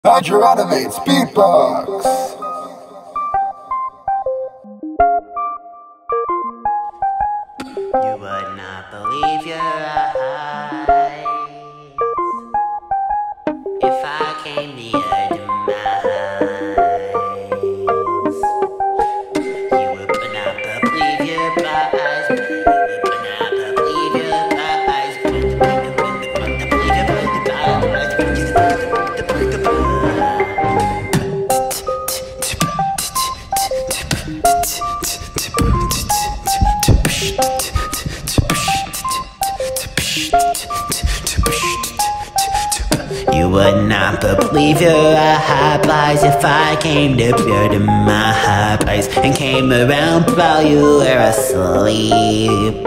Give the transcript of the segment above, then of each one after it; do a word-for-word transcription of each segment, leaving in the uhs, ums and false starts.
Badger animates beatbox. You would not believe your eyes if I came near demise. You would not believe your eyes. You would not believe your eyes. You would not believe your eyes if I came to peer to my eyes and came around while you were asleep.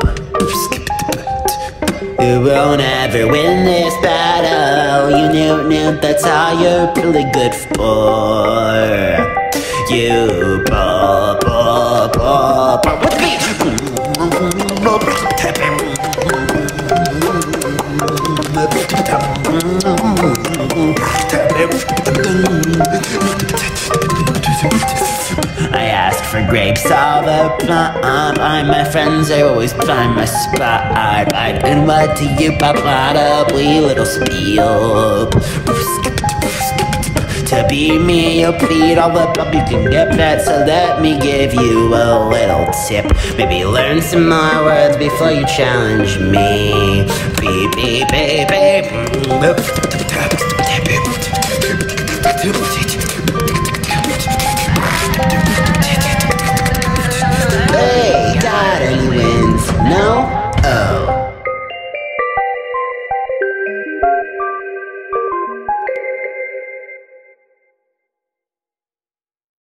You won't ever win this battle. You knew, knew that's all you're really good for. You ball, ball, ball, ball with me. I asked for grapes all the time. My friends are always by my spot. And what do you probably little spiel? To be me, you'll beat all the up you can get that. So let me give you a little tip. Maybe learn some more words before you challenge me. Beep, beep, beep, beep.